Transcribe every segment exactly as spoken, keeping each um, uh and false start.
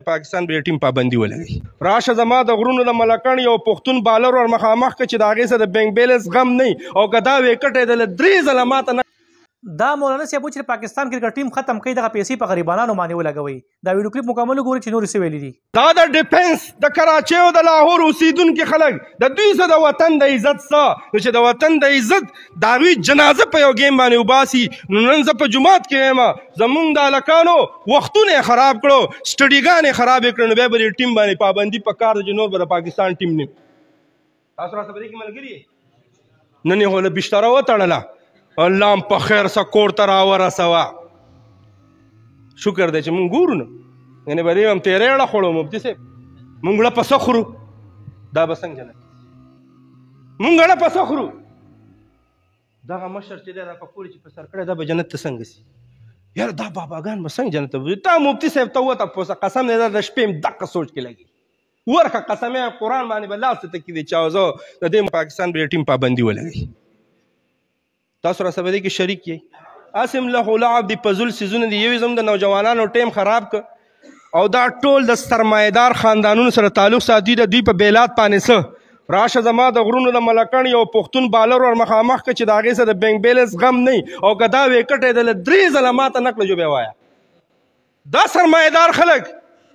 پاکستان به ټیم پابندي ولګي راشه زما د غرونو د ملکڼ یو پښتون بالر ور مخامخ که چې د هغې سره د بینک بیلنس غم نه او که دا ویکټ یې د درې ځله ماته نه دا مولانا صاحب چې پاکستان کرکټ ټیم ختم کوي دغه پیسې په غریبانو باندې ولګوي دا ویډیو کلیپ مکمل وګورئ چې نور څه ویلي دي دا د ډیفنس د کراچۍ او د لاهور اوسیدونکي خلک د دوی څه د وطن د عزت څه نو چې د وطن د عزت د هغوی جنازه په یو ګیم باندې وباسي نو نن زه په جومات کې یم زمونږ د هلکانو وختونه یې خراب کړو سټډیګانې یې خرابې کړې نو بیا به دې ټیم باندې پابندي په کار ده چې نور به د پاکستان ټیم نه تاسو راته په دې کې ملګري نن یې خو له بشتره وتړله الله هم په خیر سه کور ته راورسوه شکر دی چې مونږ ګورو نه یعنې به دې هم تېرې اړه خوړو مفتي صاحب مونږ ړه پسه خورو دا به څنګه جنت مونږ ړه پسه خورو دغه مشر چې دی دا پکوړې چې په سر کړی دا به جنت ته څنګه سي یاره دا باباګان به څنګه جنت ته تا مفتي صاحب ته وتپوسه قسم دی دا د شپې هم دقه سوچ کې لګي ورکه قسم یې قرآن باندې به لاس ته تکي دی چې زه د دې پاکستان به ټیم پابندي ولګي تاسو را سره کې شریک یې اسم له لعب دی پزول سیزونه دی یوې زم د نوجوانانو ټیم خراب ک او دا ټول د سرمایدار خاندانونو سره تعلق ساتي د دوی په بیلات باندې څه راشه زما د غرونو د ملکڼ یو پښتون بالر ور مخامخ که چې د هغې سره د بینک بیلنس غم نه او که دا ویکټ یې د درې ځله ماته نقله جو بیا وایه دا سرمایدار خلک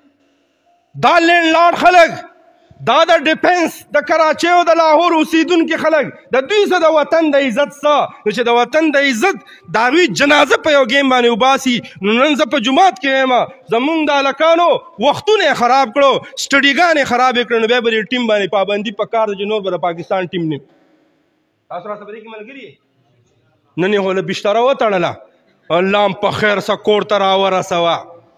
دا لینډ لاډ خلک دا د ډیفنس د کراچۍ او د لاهور اوسیدونکي خلک د دوی څه د وطن د عزت څه نو چې د وطن د عزت د هغوی جنازه په یو ګیم باندې وباسي نو نن زه په جومات کې یم زمونږ د هلکانو وختونه یې خراب کړو سټډیګانې یې خرابې کړې نو بیا به دې ټیم باندې پابندي په کار ده چې نور به د پاکستان ټیم نه تاسو راته په دې کې ملګري نن یې خو له بشتره وتړله الله هم په خیر سه کور ته راورسوه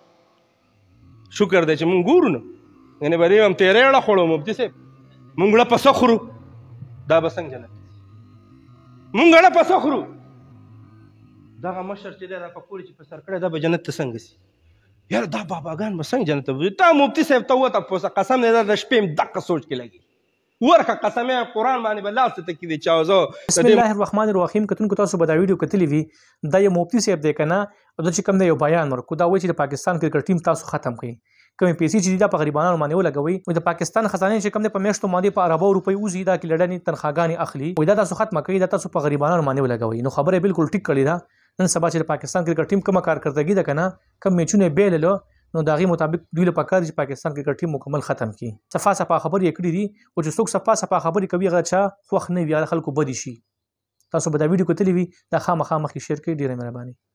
شکر دی چې مونږ ګورو نه یعنې به دې هم تېرې اړه خوړو مفتي صاحب مونږ ړه پسه خورو دا به څنګه جنت مونږ ړه پسه خورو دغه مشر چې دی دا پکوړې چې په سر کړی دا به جنت ته څنګه سي یاره دا باباګان به څنګه جنت ته تا مفتي صاحب ته وتپوسه قسم دی دا د شپې هم دقه سوچ کې لګي ورکه قسم یې قرآن باندې به لاس ته تکي دی چې زه بسم الله الرحمن الرحیم کتونکو تاسو به دا ویډیو کتلی وي دا یو مفتي صاحب دی که نه او دا چې کوم دی یو بیان ورکړو دا وایي چې د پاکستان کرکټ ټیم تاسو ختم کړئ کومې پیسې چې دي دا په غریبانو باندې ولګوئ وایي د پاکستان خزانې چې کوم دی په میاشتو باندې په اربو روپۍ وځي دا کې لړنې تنخواګانې اخلي وایي دا تاسو ختمه کوئ دا تاسو په غریبانو باندې ولګوئ نو خبره یې بالکل ټیک کړې ده نن سبا چې د پاکستان کرکټ ټیم کومه کارکردګي ده که نه کوم میچونه یې بېللو نو د هغې مطابق دوی له پکار دي چې پاکستان کرکټ ټیم مکمل ختم کړي صفا صفا خبرې یې کړي دي او چې څوک صفا صفا خبرې کوي هغه چا خوښ نه وي هغه خلکو بدې شي تاسو به دا ویډیو کتلی وي دا خامخا مخکې شیر کړئ ډېره مهرباني